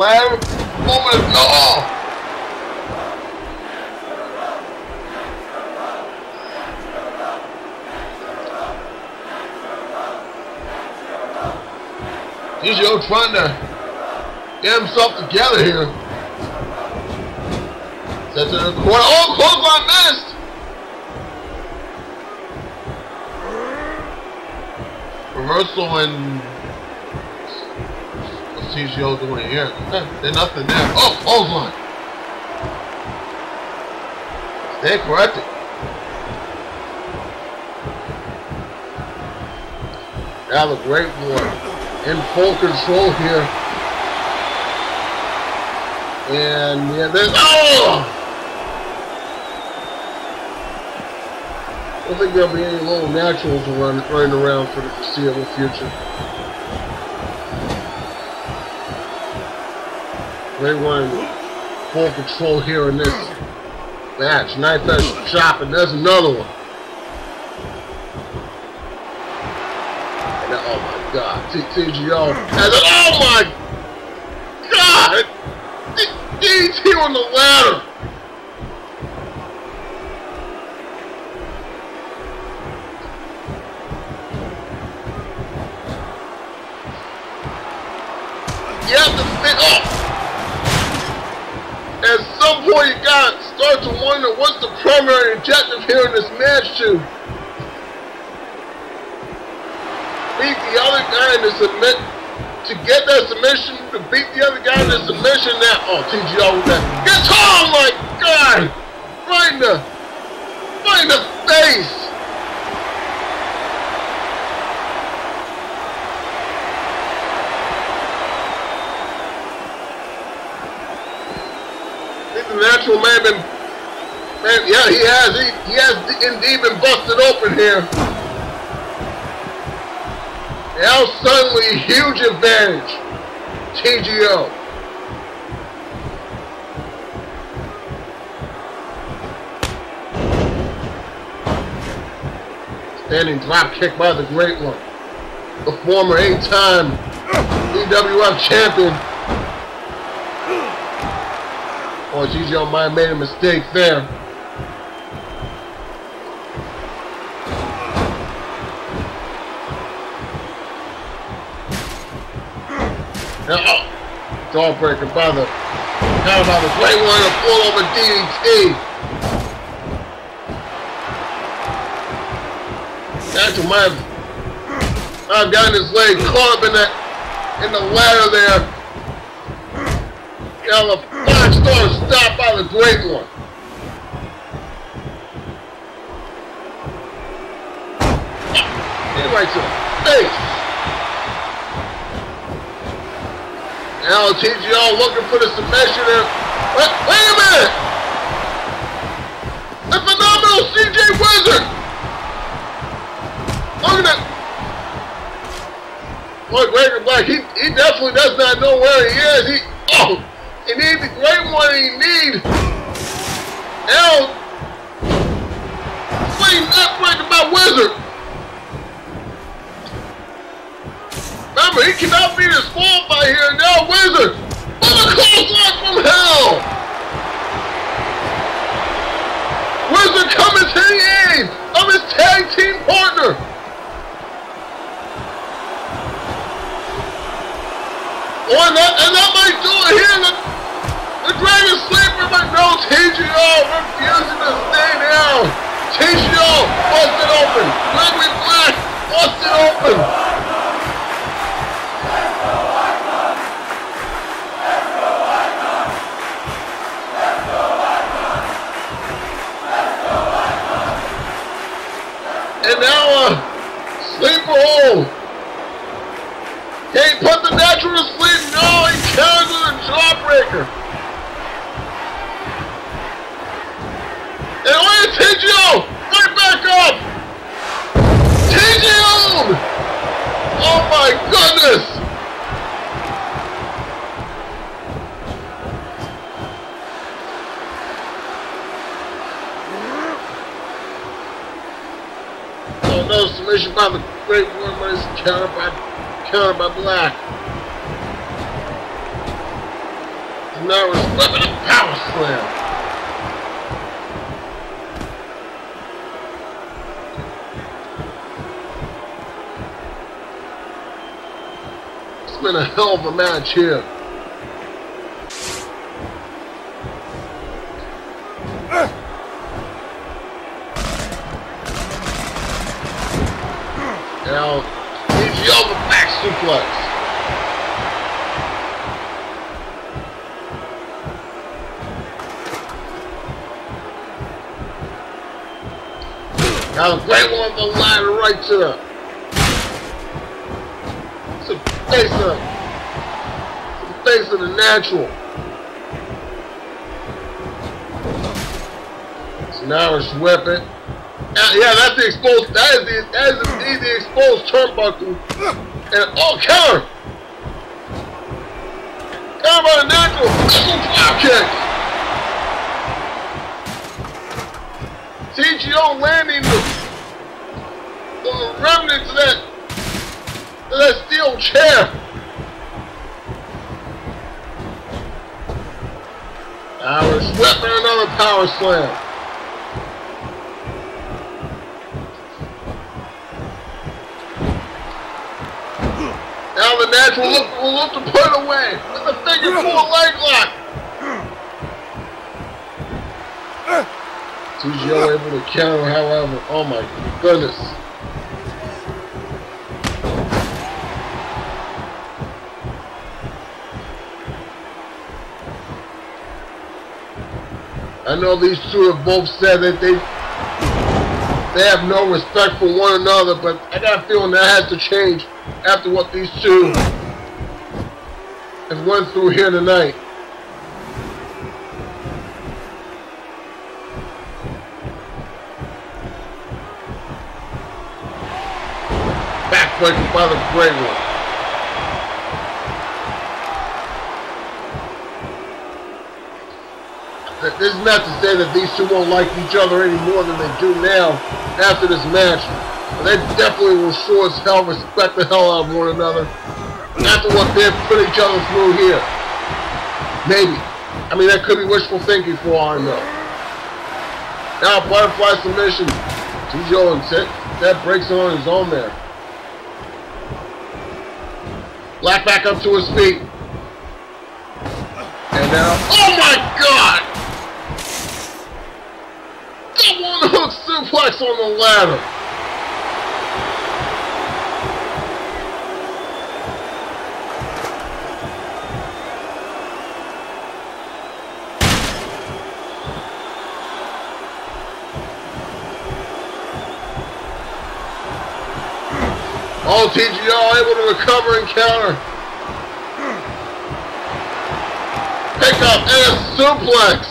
ladder. Moment, no! CCL trying to get himself together here. Set to the corner. Oh, clothesline missed! Reversal and what's CCL doing here? There's nothing there. Oh, clothesline. Stay corrected. Now the Great One in full control here. And yeah, there's I don't think there'll be any little naturals running around for the foreseeable future. Great One full control here in this match. Knife edge chop, and there's another one. And oh my God, CCL has it. Oh my God! DDT on the ladder. You have to think, at some point you gotta start to wonder what's the primary objective here in this match to beat the other guy in the submit, to get that submission, to beat the other guy in the submission. Now, oh, TGO with that. Gets oh my God! Right in the face! The natural man been, yeah, he has indeed been busted open here. Now suddenly huge advantage, TGO. Standing drop kick by the Great One, the former 8-time EWF champion. Oh, CCL might have made a mistake there. Now, jawbreaker by the Great One, a full over DDT. Natural might have gotten his leg caught up in the ladder there. Now the 5-star stop by the Great One. Right to the face. Now TGO looking for the submission there. Wait a minute! The phenomenal CJ Wizard! Look at that. Look, Great Black, he definitely does not know where he is. He needs the Great One, he needs. Now, playing not breaking my Wizard. Remember, he cannot be disqualified here. Now, Wizard, what a clothesline from hell. Wizard coming to the aid of his tag team partner. Oh, and that might do it here. The Dragon Sleeper, but no, TGO refusing to stay down. TGO busted open. Gregory Black busted open. And now, sleeper hold. Can't put the natural to sleep. No, he counters with a jawbreaker. And look at TGO, right back up. TGO! Oh my goodness! Oh, no submission by the Great One, but it's countered by Black. Now we're flipping a power slam. It's been a hell of a match here. Now, CCL the back suplex. Now the great one on the ladder right to the face of the natural. So now we're whipping. Yeah, that's the exposed. That is indeed the exposed turnbuckle. And oh, counter! Counter by the natural. Drop kick. CCL landing the remnants of that steel chair. Now we're whipping another power slam. Now the natural will look to put it away with the figure 4 leg lock. CCL able to counter, however. Oh my goodness. I know these two have both said that they have no respect for one another, but I got a feeling that has to change after what these two have went through here tonight. Backbreaker by the great one. This is not to say that these two won't like each other any more than they do now after this match. But they definitely will sure as hell respect the hell out of one another after what they've put each other through here. Maybe. I mean, that could be wishful thinking for all I know. Now, butterfly submission. CCL and that breaks on his own there. Black back up to his feet. And now, oh my God! One hook suplex on the ladder. Oh, TGR able to recover and counter. Pick up and a suplex.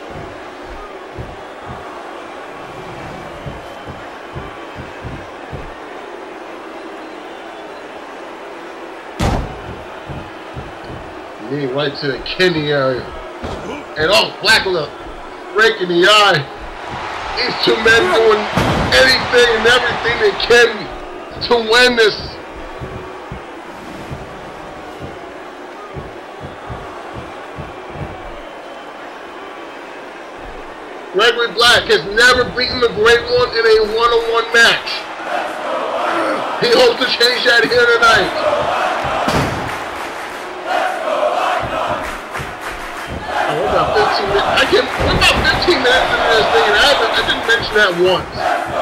Knee right to the kidney area. And oh, Black with a break in the eye. These two men doing anything and everything they can to win this. Gregory Black has never beaten the Great One in a one-on-one match. He hopes to change that here tonight. We're about 15 minutes. We're about 15 minutes into this thing, and I didn't mention that once.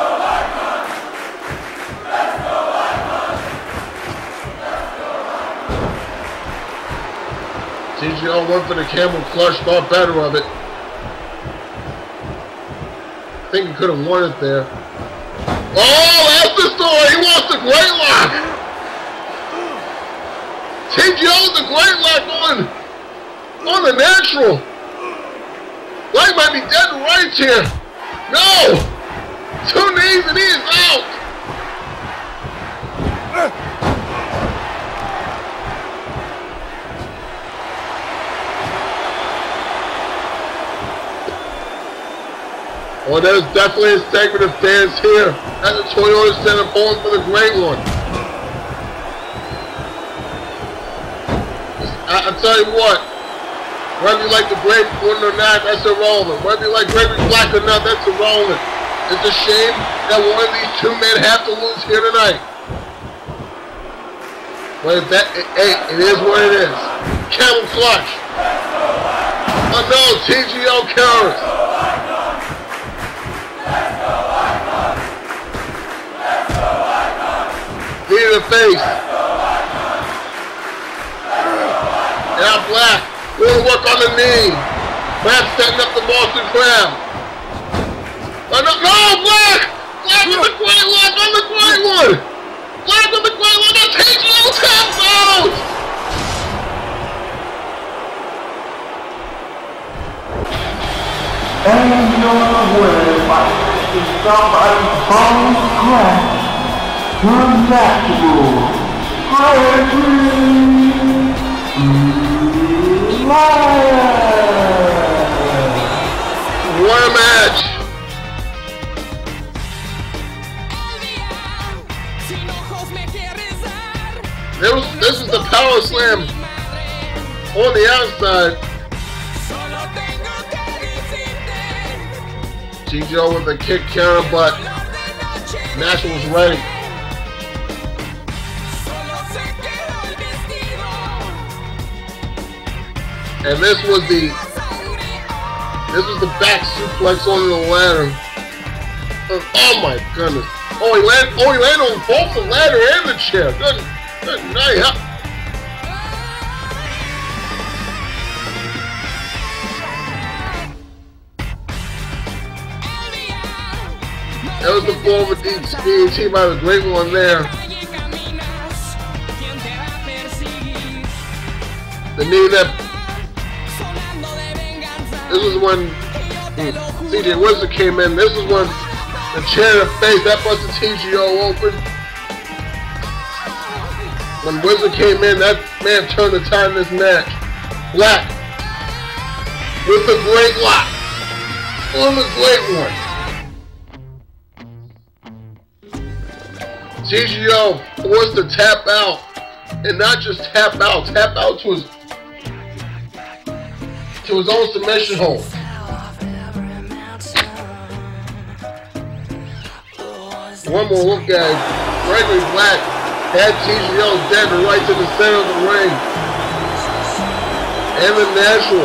CCL went for the camel clutch, thought better of it. I think he could have won it there. Oh, that's the story. He wants the Great Lock. CCL with the Great Lock on the natural. Light might be dead right here. No! 2 knees and he is out. Well, there's definitely a segment of fans here at the Toyota Center pulling for the Great One. I'll tell you what. Whether you like the Great One or not, that's irrelevant. Whether you like Gregory Black or not, that's irrelevant. It's a shame that one of these two men have to lose here tonight. But hey, it is what it is. Camel clutch. Oh no, TGO counters. Knee to the face. Now Black. Will work on the knee. Black setting up the Boston Crab. Oh, no, Black! Black with the great lock on the great one! Black with the great lock on TGO taps out! And your winner by somebody's bone crack. Unnatural. What a match! This is the power slam on the outside. TGO with a kick counter, but Nashville was ready. And this was the back suplex on the ladder. Oh my goodness! Oh, he landed on both the ladder and the chair. Good night. That was the form of DDT by the Great One there. The knee that. This is when CJ Wizard came in. This is when the chair to the face, that busted TGO open. When Wizard came in, that man turned the tide in this match. Black with the great lock on the Great One. TGO forced to tap out, and not just tap out to his own submission hold. One more look at it. Gregory Black had TGO dead right to the center of the ring. And the Natural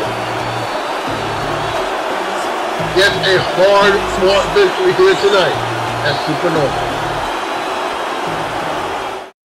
gets a hard-fought victory here tonight at Supernova.